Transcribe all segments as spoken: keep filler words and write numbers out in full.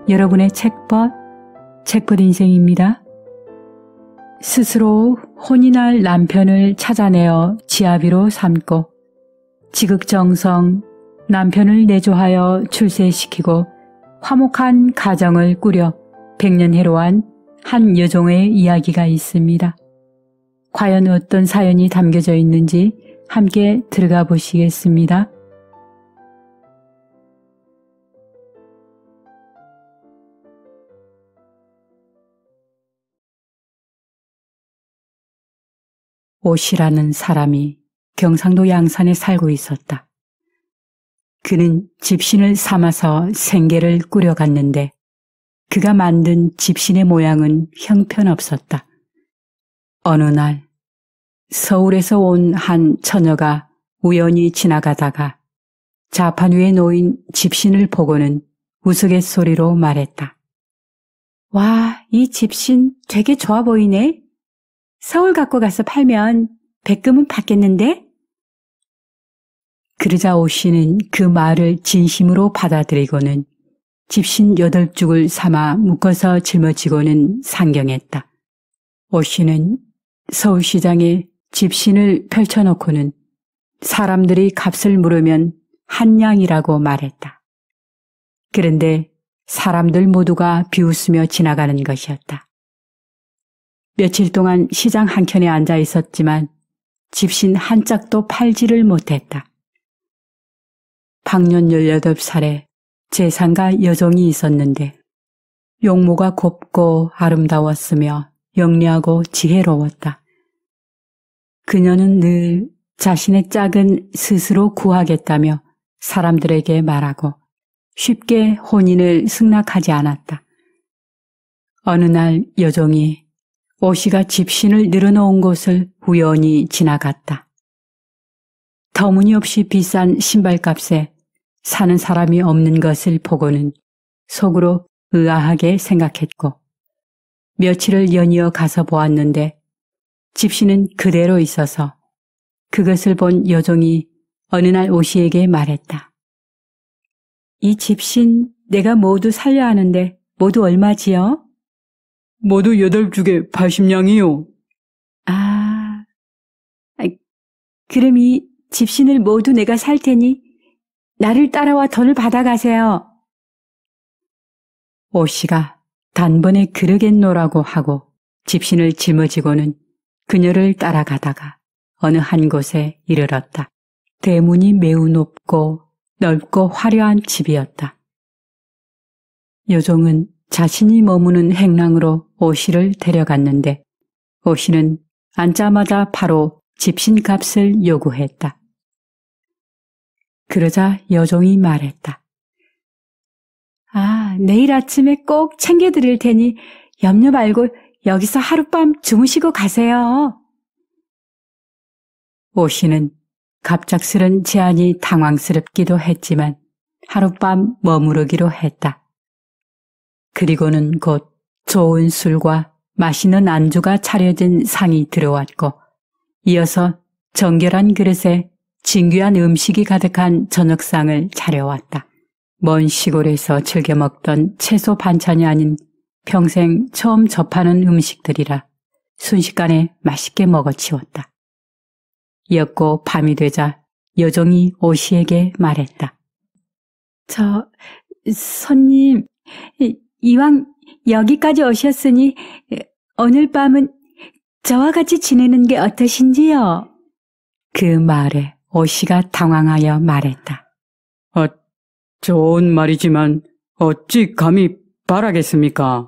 여러분의 책벗, 책벗 인생입니다. 스스로 혼이 날 남편을 찾아내어 지아비로 삼고 지극정성 남편을 내조하여 출세시키고 화목한 가정을 꾸려 백년해로한 한 여종의 이야기가 있습니다. 과연 어떤 사연이 담겨져 있는지 함께 들어가 보시겠습니다. 오씨라는 사람이 경상도 양산에 살고 있었다. 그는 집신을 삼아서 생계를 꾸려갔는데 그가 만든 집신의 모양은 형편없었다. 어느 날 서울에서 온 한 처녀가 우연히 지나가다가 자판 위에 놓인 집신을 보고는 우스갯소리로 말했다. 와, 이 집신 되게 좋아 보이네. 서울 갖고 가서 팔면 백금은 받겠는데? 그러자 오씨는 그 말을 진심으로 받아들이고는 집신 여덟 죽을 삼아 묶어서 짊어지고는 상경했다. 오씨는 서울시장에 집신을 펼쳐놓고는 사람들이 값을 물으면 한 냥이라고 말했다. 그런데 사람들 모두가 비웃으며 지나가는 것이었다. 며칠 동안 시장 한켠에 앉아 있었지만 집신 한 짝도 팔지를 못했다. 방년 열여덟 살에 재상가 여종이 있었는데 용모가 곱고 아름다웠으며 영리하고 지혜로웠다. 그녀는 늘 자신의 짝은 스스로 구하겠다며 사람들에게 말하고 쉽게 혼인을 승낙하지 않았다. 어느 날 여종이 오씨가 집신을 늘어놓은 곳을 우연히 지나갔다. 터무니없이 비싼 신발값에 사는 사람이 없는 것을 보고는 속으로 의아하게 생각했고 며칠을 연이어 가서 보았는데 집신은 그대로 있어서 그것을 본 여종이 어느 날 오씨에게 말했다. 이 집신 내가 모두 살려 하는데 모두 얼마지요? 모두 여덟 죽에 팔십 냥이요. 아, 그럼 이 집신을 모두 내가 살 테니 나를 따라와 돈을 받아가세요. 오씨가 단번에 그러겠노라고 하고 집신을 짊어지고는 그녀를 따라가다가 어느 한 곳에 이르렀다. 대문이 매우 높고 넓고 화려한 집이었다. 여종은 자신이 머무는 행랑으로 오씨를 데려갔는데 오씨는 앉자마자 바로 집신값을 요구했다. 그러자 여종이 말했다. 아, 내일 아침에 꼭 챙겨드릴 테니 염려 말고 여기서 하룻밤 주무시고 가세요. 오씨는 갑작스런 제안이 당황스럽기도 했지만 하룻밤 머무르기로 했다. 그리고는 곧 좋은 술과 맛있는 안주가 차려진 상이 들어왔고 이어서 정결한 그릇에 진귀한 음식이 가득한 저녁상을 차려왔다. 먼 시골에서 즐겨 먹던 채소 반찬이 아닌 평생 처음 접하는 음식들이라 순식간에 맛있게 먹어치웠다. 이었고 밤이 되자 여종이 오씨에게 말했다. 저 손님, 이왕 여기까지 오셨으니 오늘 밤은 저와 같이 지내는 게 어떠신지요? 그 말에 오씨가 당황하여 말했다. 아, 좋은 말이지만 어찌 감히 바라겠습니까?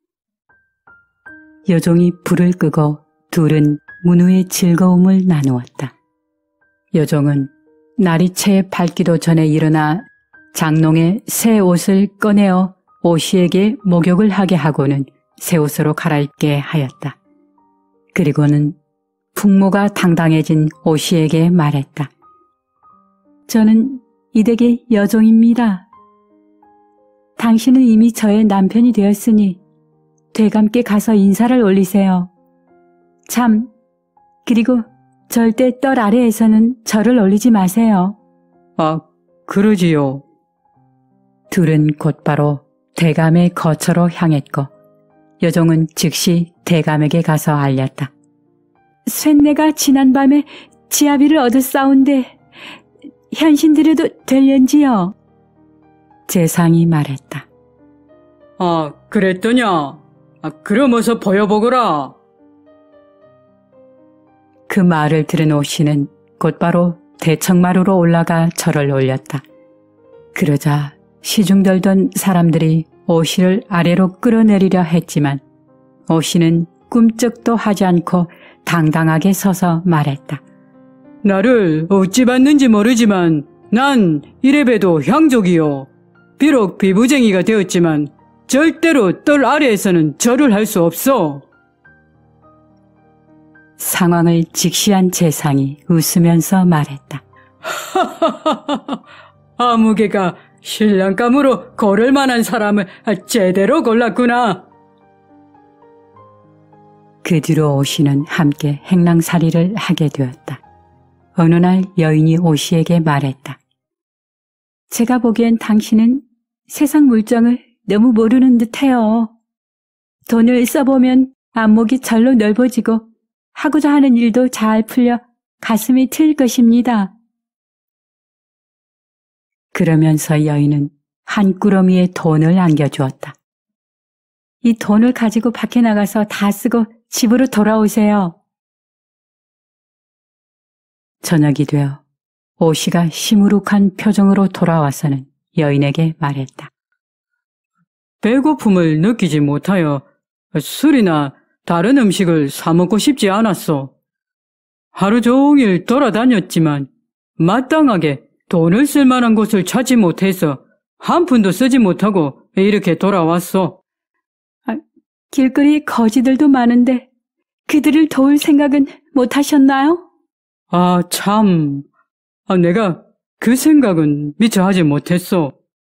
여종이 불을 끄고 둘은 문후의 즐거움을 나누었다. 여종은 날이 채 밝기도 전에 일어나 장롱에 새 옷을 꺼내어 오씨에게 목욕을 하게 하고는 새 옷으로 갈아입게 하였다. 그리고는 풍모가 당당해진 오씨에게 말했다. 저는 이 댁의 여종입니다. 당신은 이미 저의 남편이 되었으니 되감께 가서 인사를 올리세요. 참, 그리고 절대 떨 아래에서는 저를 올리지 마세요. 아, 그러지요. 둘은 곧바로 대감의 거처로 향했고 여종은 즉시 대감에게 가서 알렸다. 쇳내가 지난밤에 지아비를 얻었사온데 현신드려도 될련지요? 재상이 말했다. 아, 그랬더냐? 아, 그럼 어서 보여보거라. 그 말을 들은 오씨는 곧바로 대청마루로 올라가 절을 올렸다. 그러자 시중들던 사람들이 오씨를 아래로 끌어내리려 했지만 오씨는 꿈쩍도 하지 않고 당당하게 서서 말했다. 나를 어찌 봤는지 모르지만 난 이래봬도 향족이요. 비록 비부쟁이가 되었지만 절대로 뜰 아래에서는 절을 할 수 없어. 상황을 직시한 재상이 웃으면서 말했다. 아무개가 신랑감으로 고를 만한 사람을 제대로 골랐구나. 그 뒤로 오씨는 함께 행랑살이를 하게 되었다. 어느 날 여인이 오씨에게 말했다. 제가 보기엔 당신은 세상 물정을 너무 모르는 듯해요. 돈을 써보면 안목이 절로 넓어지고 하고자 하는 일도 잘 풀려 가슴이 트일 것입니다. 그러면서 여인은 한 꾸러미에 돈을 안겨주었다. 이 돈을 가지고 밖에 나가서 다 쓰고 집으로 돌아오세요. 저녁이 되어 오씨가 시무룩한 표정으로 돌아와서는 여인에게 말했다. 배고픔을 느끼지 못하여 술이나 다른 음식을 사 먹고 싶지 않았어. 하루 종일 돌아다녔지만 마땅하게 돈을 쓸 만한 곳을 찾지 못해서 한 푼도 쓰지 못하고 이렇게 돌아왔어. 아, 길거리에 거지들도 많은데 그들을 도울 생각은 못하셨나요? 아, 참. 아, 내가 그 생각은 미처 하지 못했어.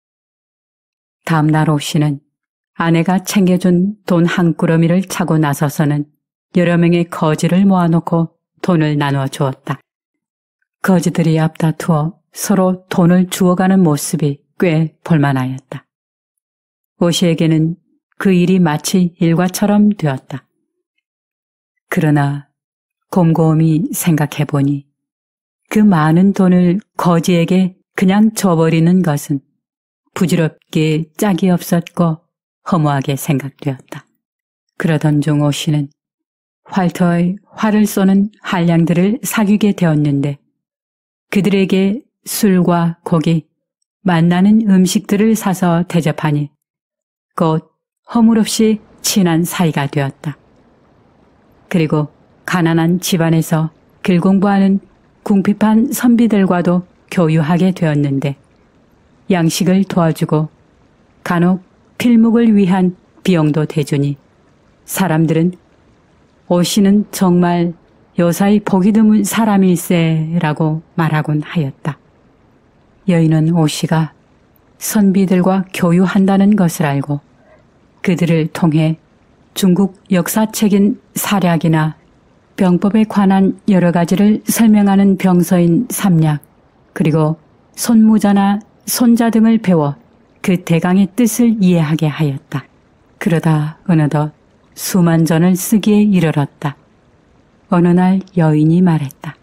다음날 오씨는 아내가 챙겨준 돈 한 꾸러미를 차고 나서서는 여러 명의 거지를 모아놓고 돈을 나누어 주었다. 거지들이 앞다투어 서로 돈을 주어가는 모습이 꽤 볼만하였다. 오씨에게는 그 일이 마치 일과처럼 되었다. 그러나 곰곰이 생각해보니 그 많은 돈을 거지에게 그냥 줘버리는 것은 부질없게 짝이 없었고 허무하게 생각되었다. 그러던 중 오씨는 활터의 활을 쏘는 한량들을 사귀게 되었는데 그들에게 술과 고기, 맛나는 음식들을 사서 대접하니 곧 허물없이 친한 사이가 되었다. 그리고 가난한 집안에서 글 공부하는 궁핍한 선비들과도 교유하게 되었는데 양식을 도와주고 간혹 필목을 위한 비용도 대주니 사람들은 오씨는 정말 요사이 보기 드문 사람일세라고 말하곤 하였다. 여인은 오씨가 선비들과 교유한다는 것을 알고 그들을 통해 중국 역사책인 사략이나 병법에 관한 여러 가지를 설명하는 병서인 삼략, 그리고 손무자나 손자 등을 배워 그 대강의 뜻을 이해하게 하였다. 그러다 어느덧 수만 전을 쓰기에 이르렀다. 어느 날 여인이 말했다.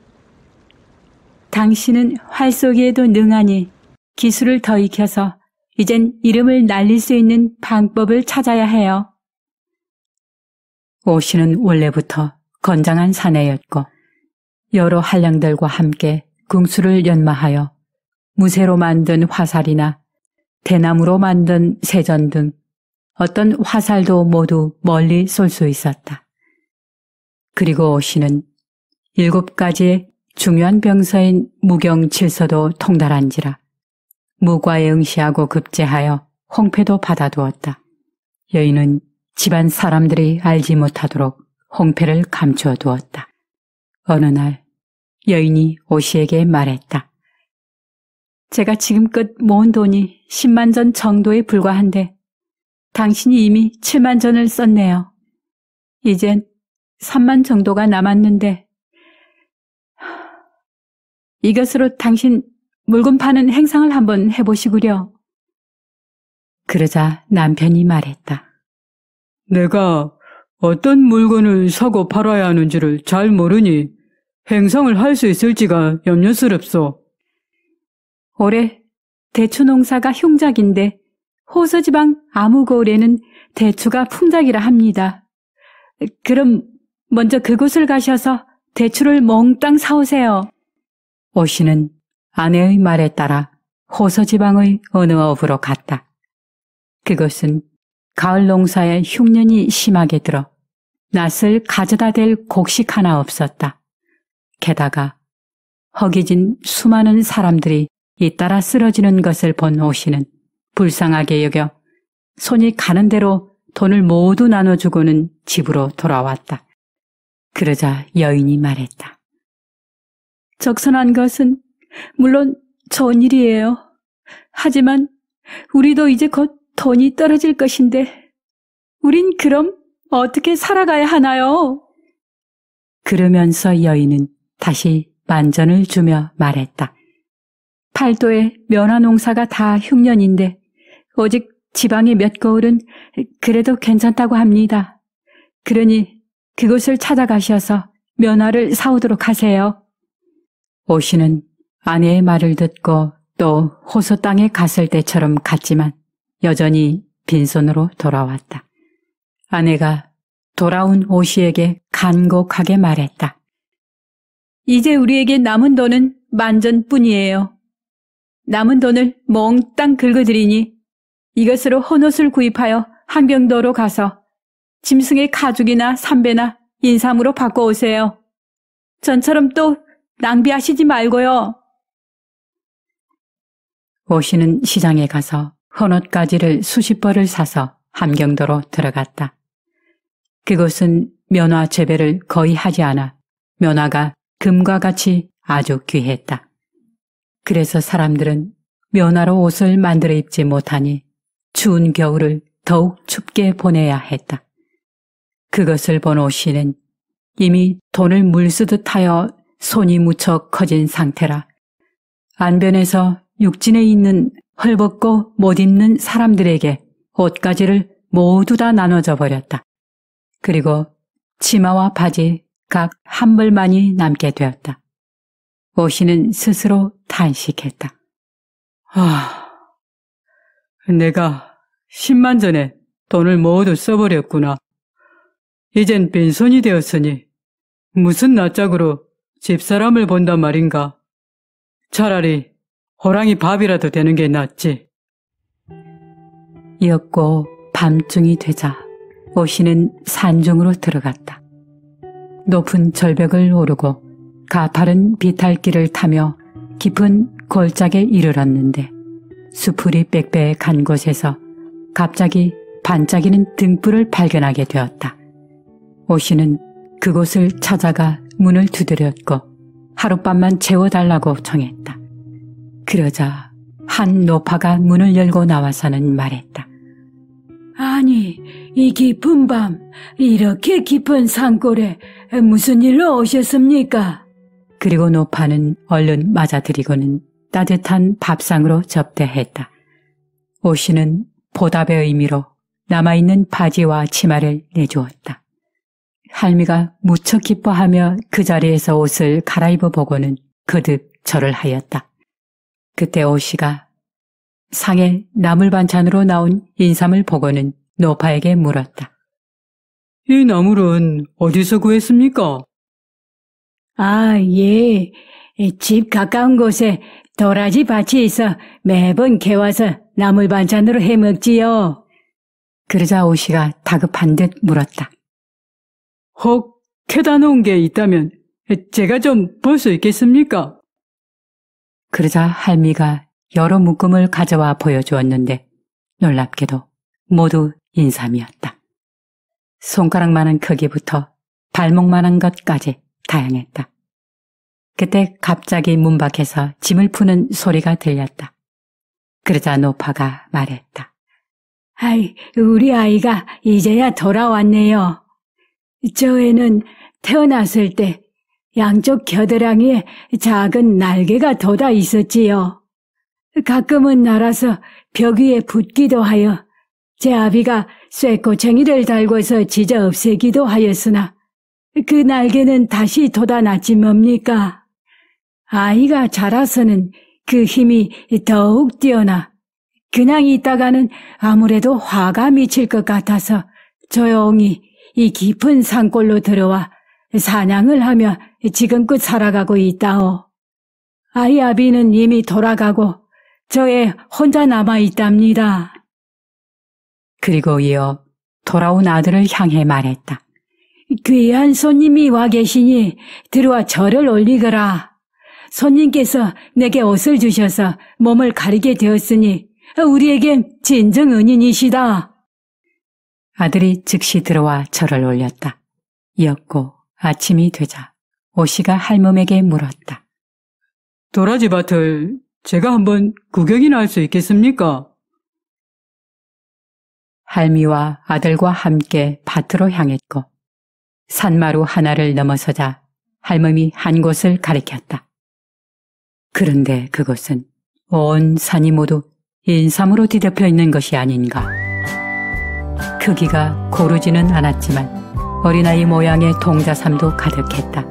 당신은 활 쏘기에도 능하니 기술을 더 익혀서 이젠 이름을 날릴 수 있는 방법을 찾아야 해요. 오씨는 원래부터 건장한 사내였고 여러 한량들과 함께 궁수를 연마하여 무쇠로 만든 화살이나 대나무로 만든 세전 등 어떤 화살도 모두 멀리 쏠 수 있었다. 그리고 오씨는 일곱 가지의 중요한 병서인 무경칠서도 통달한지라 무과에 응시하고 급제하여 홍패도 받아두었다. 여인은 집안 사람들이 알지 못하도록 홍패를 감추어 두었다. 어느 날 여인이 오씨에게 말했다. 제가 지금껏 모은 돈이 십만 전 정도에 불과한데 당신이 이미 칠만 전을 썼네요. 이젠 삼만 정도가 남았는데 이것으로 당신 물건 파는 행상을 한번 해보시구려. 그러자 남편이 말했다. 내가 어떤 물건을 사고 팔아야 하는지를 잘 모르니 행상을 할 수 있을지가 염려스럽소. 올해 대추 농사가 흉작인데 호서지방 아무고을에는 대추가 풍작이라 합니다. 그럼 먼저 그곳을 가셔서 대추를 몽땅 사오세요. 오 씨는 아내의 말에 따라 호서지방의 어느 업으로 갔다. 그것은 가을 농사에 흉년이 심하게 들어 낫을 가져다 댈 곡식 하나 없었다. 게다가 허기진 수많은 사람들이 잇따라 쓰러지는 것을 본 오 씨는 불쌍하게 여겨 손이 가는 대로 돈을 모두 나눠주고는 집으로 돌아왔다. 그러자 여인이 말했다. 적선한 것은 물론 좋은 일이에요. 하지만 우리도 이제 곧 돈이 떨어질 것인데 우린 그럼 어떻게 살아가야 하나요? 그러면서 여인은 다시 만전을 주며 말했다. 팔도에 면화 농사가 다 흉년인데 오직 지방의 몇 거울은 그래도 괜찮다고 합니다. 그러니 그곳을 찾아가셔서 면화를 사오도록 하세요. 오 씨는 아내의 말을 듣고 또 호소 땅에 갔을 때처럼 갔지만 여전히 빈손으로 돌아왔다. 아내가 돌아온 오 씨에게 간곡하게 말했다. 이제 우리에게 남은 돈은 만전뿐이에요. 남은 돈을 몽땅 긁어드리니 이것으로 헌옷을 구입하여 한경도로 가서 짐승의 가죽이나 삼배나 인삼으로 바꿔오세요. 전처럼 또 낭비하시지 말고요. 오 씨는 시장에 가서 헌옷가지를 수십 벌을 사서 함경도로 들어갔다. 그곳은 면화 재배를 거의 하지 않아 면화가 금과 같이 아주 귀했다. 그래서 사람들은 면화로 옷을 만들어 입지 못하니 추운 겨울을 더욱 춥게 보내야 했다. 그것을 본 오 씨는 이미 돈을 물쓰듯 하여 손이 무척 커진 상태라 안변에서 육진에 있는 헐벗고 못 입는 사람들에게 옷가지를 모두 다 나눠줘 버렸다. 그리고 치마와 바지 각 한 벌만이 남게 되었다. 오 씨는 스스로 탄식했다. 아, 내가 십만 전에 돈을 모두 써버렸구나. 이젠 빈손이 되었으니 무슨 낯짝으로 집사람을 본단 말인가. 차라리 호랑이 밥이라도 되는 게 낫지. 이었고 밤중이 되자 오 씨는 산중으로 들어갔다. 높은 절벽을 오르고 가파른 비탈길을 타며 깊은 골짜기에 이르렀는데 수풀이 빽빽 간 곳에서 갑자기 반짝이는 등불을 발견하게 되었다. 오 씨는 그곳을 찾아가 문을 두드렸고 하룻밤만 재워달라고 청했다. 그러자 한 노파가 문을 열고 나와서는 말했다. 아니, 이 깊은 밤, 이렇게 깊은 산골에 무슨 일로 오셨습니까? 그리고 노파는 얼른 맞아들이고는 따뜻한 밥상으로 접대했다. 오 씨는 보답의 의미로 남아있는 바지와 치마를 내주었다. 할미가 무척 기뻐하며 그 자리에서 옷을 갈아입어 보고는 거듭 절을 하였다. 그때 오 씨가 상에 나물 반찬으로 나온 인삼을 보고는 노파에게 물었다. 이 나물은 어디서 구했습니까? 아, 예. 집 가까운 곳에 도라지 밭이 있어 매번 개와서 나물 반찬으로 해먹지요. 그러자 오 씨가 다급한 듯 물었다. 혹 캐다 놓은 게 있다면 제가 좀 볼 수 있겠습니까? 그러자 할미가 여러 묶음을 가져와 보여주었는데 놀랍게도 모두 인삼이었다. 손가락만한 크기부터 발목만한 것까지 다양했다. 그때 갑자기 문 밖에서 짐을 푸는 소리가 들렸다. 그러자 노파가 말했다. 아이, 우리 아이가 이제야 돌아왔네요. 저 애는 태어났을 때 양쪽 겨드랑이에 작은 날개가 돋아 있었지요. 가끔은 날아서 벽 위에 붙기도 하여 제 아비가 쇠꼬챙이를 달고서 지져 없애기도 하였으나 그 날개는 다시 돋아났지 뭡니까? 아이가 자라서는 그 힘이 더욱 뛰어나 그냥 있다가는 아무래도 화가 미칠 것 같아서 조용히 이 깊은 산골로 들어와 사냥을 하며 지금껏 살아가고 있다오. 아이 아비는 이미 돌아가고 저에 혼자 남아있답니다. 그리고 이어 돌아온 아들을 향해 말했다. 귀한 손님이 와 계시니 들어와 절을 올리거라. 손님께서 내게 옷을 주셔서 몸을 가리게 되었으니 우리에겐 진정 은인이시다. 아들이 즉시 들어와 절을 올렸다. 이었고 아침이 되자 오씨가 할멈에게 물었다. 도라지 밭을 제가 한번 구경이나 할 수 있겠습니까? 할미와 아들과 함께 밭으로 향했고 산마루 하나를 넘어서자 할멈이 한 곳을 가리켰다. 그런데 그곳은 온 산이 모두 인삼으로 뒤덮여 있는 것이 아닌가. 크기가 고르지는 않았지만 어린아이 모양의 동자삼도 가득했다.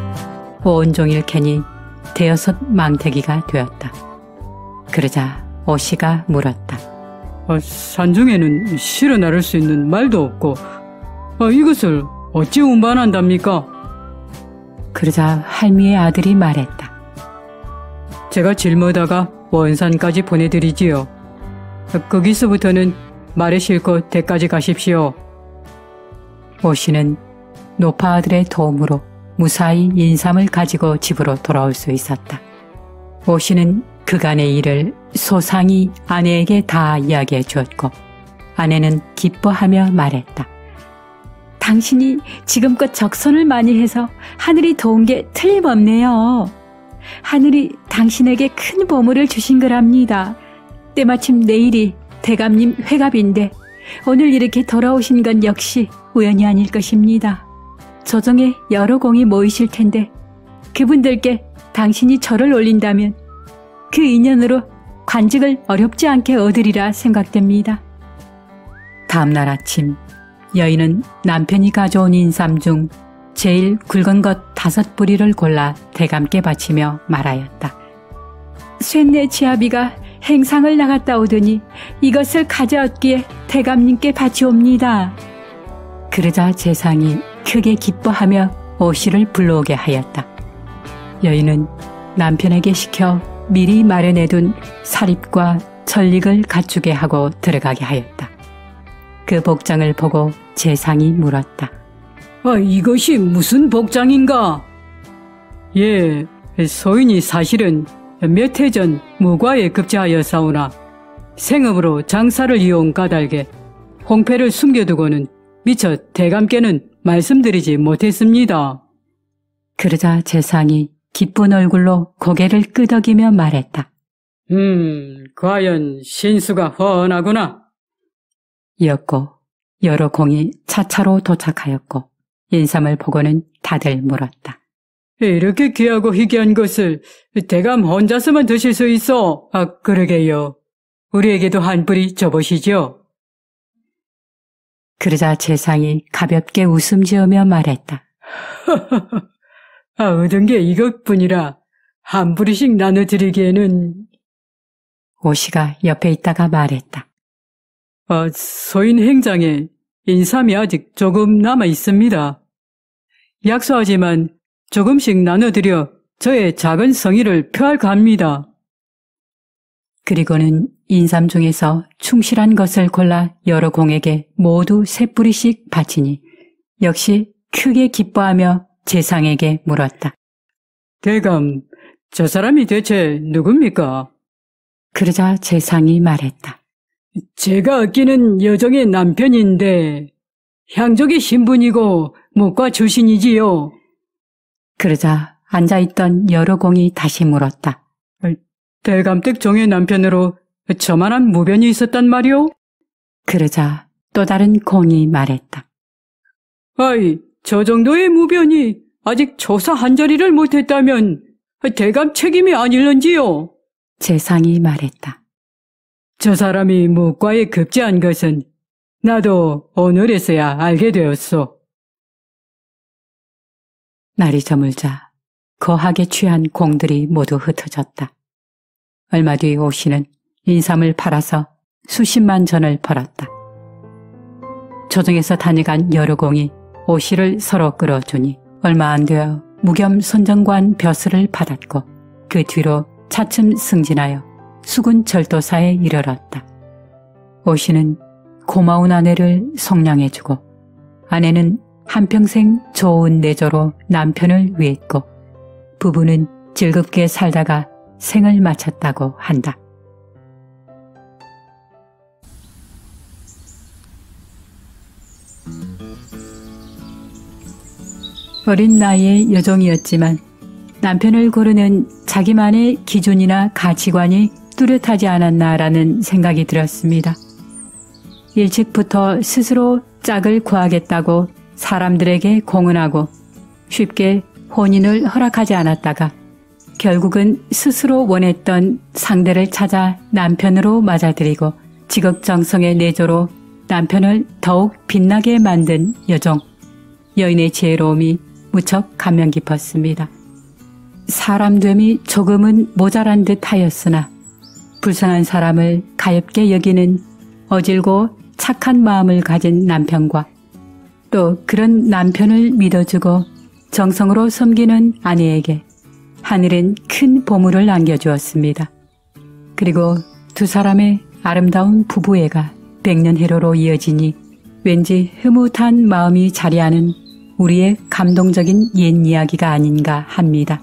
온종일 캐니 대여섯 망태기가 되었다. 그러자 오씨가 물었다. 어, 산중에는 실어 나를 수 있는 말도 없고 어, 이것을 어찌 운반한답니까? 그러자 할미의 아들이 말했다. 제가 짊어다가 원산까지 보내드리지요. 거기서부터는 말에 싣고 대까지 가십시오. 오씨는 노파 아들의 도움으로 무사히 인삼을 가지고 집으로 돌아올 수 있었다. 오씨는 그간의 일을 소상히 아내에게 다 이야기해 주었고 아내는 기뻐하며 말했다. 당신이 지금껏 적선을 많이 해서 하늘이 도운 게 틀림없네요. 하늘이 당신에게 큰 보물을 주신 거랍니다. 때마침 내일이 대감님 회갑인데 오늘 이렇게 돌아오신 건 역시 우연이 아닐 것입니다. 조정에 여러 공이 모이실 텐데 그분들께 당신이 절을 올린다면 그 인연으로 관직을 어렵지 않게 얻으리라 생각됩니다. 다음날 아침 여인은 남편이 가져온 인삼 중 제일 굵은 것 다섯 뿌리를 골라 대감께 바치며 말하였다. 쇳내 지아비가 행상을 나갔다 오더니 이것을 가져왔기에 대감님께 바치옵니다. 그러자 재상이 크게 기뻐하며 오씨를 불러오게 하였다. 여인은 남편에게 시켜 미리 마련해둔 사립과 전릭을 갖추게 하고 들어가게 하였다. 그 복장을 보고 재상이 물었다. 아, 이것이 무슨 복장인가? 예, 소인이 사실은 몇 해 전 무과에 급제하여 싸우나 생업으로 장사를 이용 까닭에 홍패를 숨겨두고는 미처 대감께는 말씀드리지 못했습니다. 그러자 재상이 기쁜 얼굴로 고개를 끄덕이며 말했다. 음, 과연 신수가 훤하구나. 이었고 여러 공이 차차로 도착하였고 인삼을 보고는 다들 물었다. 이렇게 귀하고 희귀한 것을 대감 혼자서만 드실 수 있어? 아, 그러게요. 우리에게도 한 뿌리 줘보시죠. 그러자 재상이 가볍게 웃음 지으며 말했다. 아, 얻은 게 이것뿐이라 한 뿌리씩 나눠드리기에는. 오씨가 옆에 있다가 말했다. 아, 소인 행장에 인삼이 아직 조금 남아 있습니다. 약소하지만 조금씩 나눠드려 저의 작은 성의를 표할까 합니다. 그리고는 인삼 중에서 충실한 것을 골라 여러 공에게 모두 세 뿌리씩 바치니 역시 크게 기뻐하며 재상에게 물었다. 대감, 저 사람이 대체 누굽니까? 그러자 재상이 말했다. 제가 아끼는 여정의 남편인데 향족의 신분이고 무과 출신이지요. 그러자 앉아있던 여러 공이 다시 물었다. 대감댁 종의 남편으로 저만한 무변이 있었단 말이오? 그러자 또 다른 공이 말했다. 아이, 저 정도의 무변이 아직 조사 한 자리를 못했다면 대감 책임이 아닐런지요? 재상이 말했다. 저 사람이 무과에 급제한 것은 나도 오늘에서야 알게 되었소. 날이 저물자 거하게 취한 공들이 모두 흩어졌다. 얼마 뒤 오씨는 인삼을 팔아서 수십만 전을 벌었다. 조정에서 다녀간 여러 공이 오씨를 서로 끌어주니 얼마 안 되어 무겸 선정관 벼슬을 받았고 그 뒤로 차츰 승진하여 수군 절도사에 이르렀다. 오씨는 고마운 아내를 속량해주고 아내는 한평생 좋은 내조로 남편을 위했고 부부는 즐겁게 살다가 생을 마쳤다고 한다. 어린 나이의 여종이었지만 남편을 고르는 자기만의 기준이나 가치관이 뚜렷하지 않았나라는 생각이 들었습니다. 일찍부터 스스로 짝을 구하겠다고 사람들에게 공언하고 쉽게 혼인을 허락하지 않았다가 결국은 스스로 원했던 상대를 찾아 남편으로 맞아들이고 지극정성의 내조로 남편을 더욱 빛나게 만든 여종. 여인의 지혜로움이 무척 감명 깊었습니다. 사람됨이 조금은 모자란 듯 하였으나 불쌍한 사람을 가엾게 여기는 어질고 착한 마음을 가진 남편과 또 그런 남편을 믿어주고 정성으로 섬기는 아내에게 하늘은 큰 보물을 남겨주었습니다. 그리고 두 사람의 아름다운 부부애가 백년해로로 이어지니 왠지 흐뭇한 마음이 자리하는 우리의 감동적인 옛 이야기가 아닌가 합니다.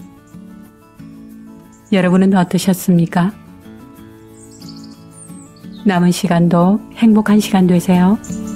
여러분은 어떠셨습니까? 남은 시간도 행복한 시간 되세요.